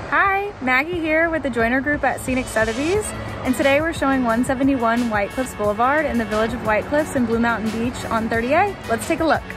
Hi, Maggie here with the Joiner Group at Scenic Sotheby's, and today we're showing 171 White Cliffs Boulevard in the village of White Cliffs in Blue Mountain Beach on 30A. Let's take a look.